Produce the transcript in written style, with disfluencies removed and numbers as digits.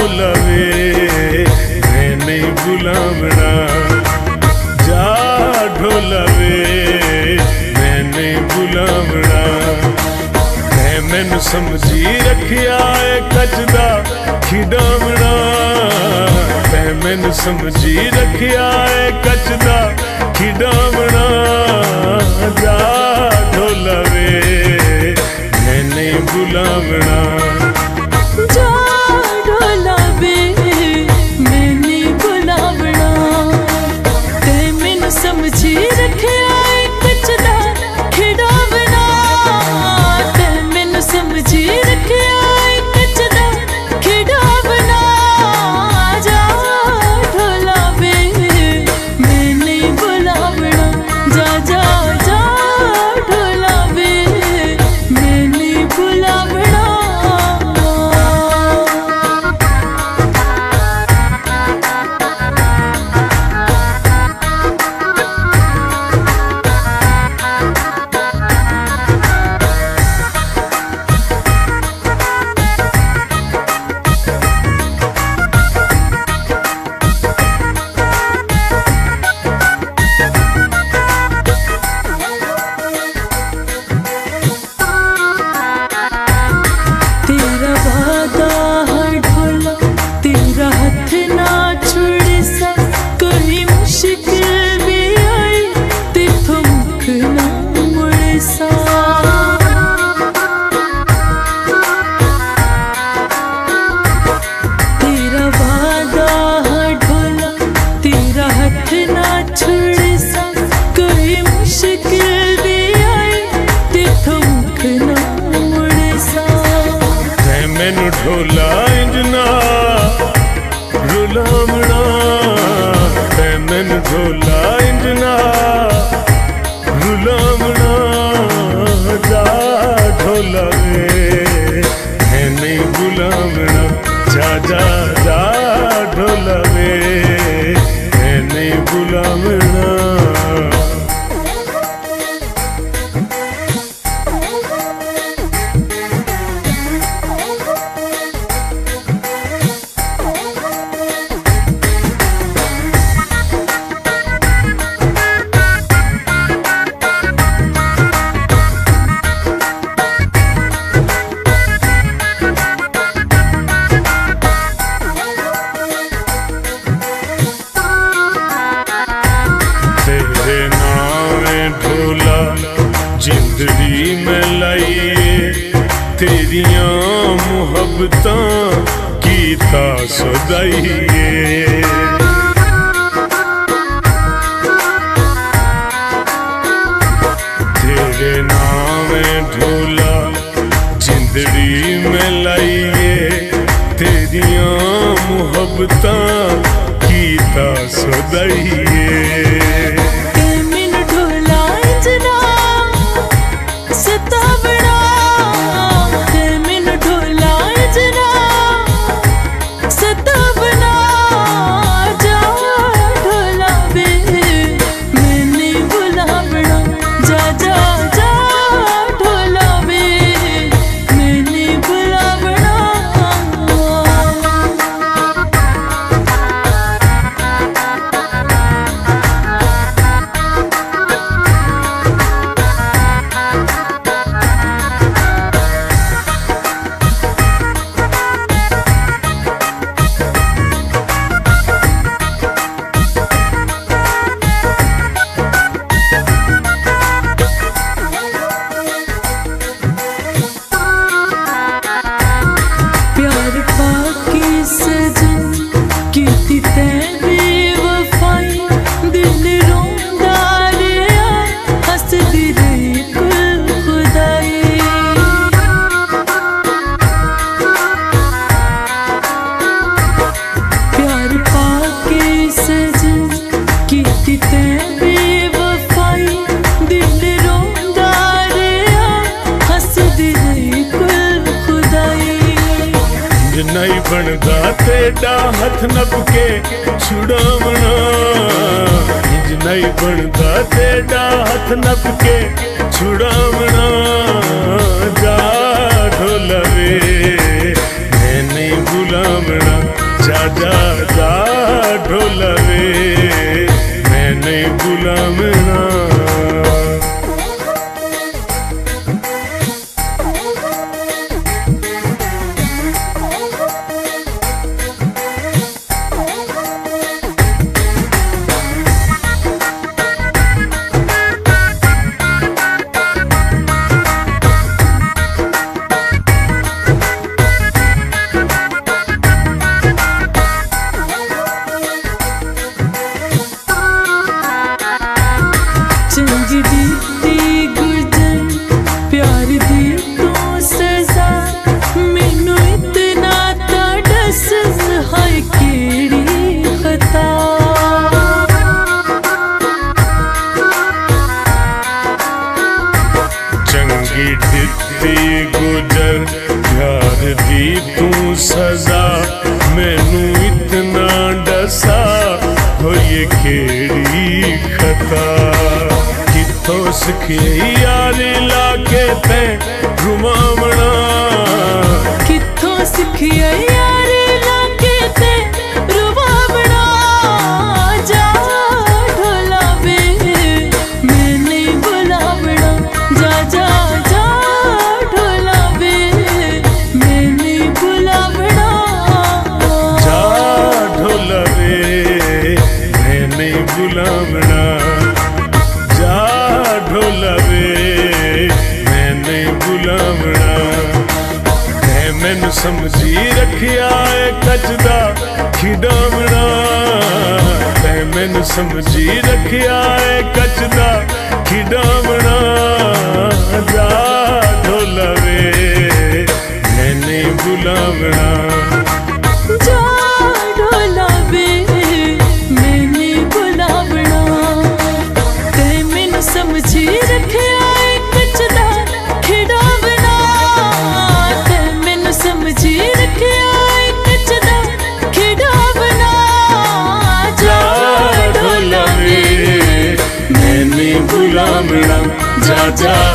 ढोलवे मैं नहीं बुलावना, जा ढोलवे मैं नहीं बुलावना। मैं मैनू समझी रखिया है कचदा खिडावना, मैं मैनू समझी रखिया है कचदा खिडावना। जा ढोलवे मैं नहीं बुलावना, जा ढोलवे मैं नहीं बुलावना। ते मैनू समझी रखिया है कचदा खिडावना, ते मैनू समझी रखिया है कचदा खिडावना। जा ढोलवे मैं नहीं बुलावना, जा जा जा ढोलवे मैं नहीं बुलावना। तेरा वादा है ढोला, तेरा हाथ ना छोड़े सा। कोई मुश्किल भी आई तेथों मुख ना मुड़े सा। तेरा वादा है ढोला, तेरा हाथ ना छोड़े सा। कोई मुश्किल भी आई तेथों मुख ना मुड़े सा। मैनू ढोला इंजना रुलावना, मैनू ढोला इंजना रुलावना। जा ढोलवे मैं नहीं बुलावना, जा जा जा ढोलवे मैं नहीं बुलावना। तेरे नाम ढोला जिंदड़ी में लाइए, तेरियां मुहब्बतां कीता सदाइए। तेरे नाम ढोला जिंदड़ी में लाइए, तेरियां मुहब्बतां कीता सदाइए। मैनू ढोला इंजना सतावना, ते मैनू ढोला इंजना सतावना। जा ढोलवे मैं नहीं बुलावना, जा जा जा ढोलवे मैं नहीं बुलावना। प्यार पाके सजन कीती तैं बेवफाई, दिल रोंदा रेहा हसदी रही कुल खुदाई। प्यार पाके सजन कीती तैं बेवफाई, दिल रोंदा रेहा हसदी रही कुल खुदाई। नहीं बनदा तेरा हथ नप के छुड़ावना, इंज नहीं बनदा तेरा हथ नप के छुड़ावना। जा ढोलवे मैं नहीं बुला बुलावना जा जा जा ढोला वे मैं नहीं बुलावना। चंगी दी गुजर प्यार दी तू सजा मैनू इतना ता दस हाय केड़ी खता। चंगी दित्ती गुजर प्यार दी तू सजा मैनू इतना डसा होए केड़ी खता। किथों सिखे यारी लाके ते रुमावना किथों सिखिया यारी लाके ते रुमावना। जा ढोला वे मैं नहीं बुलावना जा जा जा ढोला वे मैं नहीं बुलावना। जा ढोला वे मैं नहीं बुलावना जा ढोला वे मैं नहीं बुलावना। मैं मैनू समझी रखिया है कचदा खिडावना मैं मैनू समझी रखिया है कचदा खिडावना। जा ढोला वे मैं नहीं बुलावना जा ढोला वे मैं नहीं बुलावना। ते मैनू समझी रखिया है कचदा खिडावना ते मैनू समझी रखिया है कचदा खिडावना। जा ढोला वे मैं नहीं बुलावना जा जा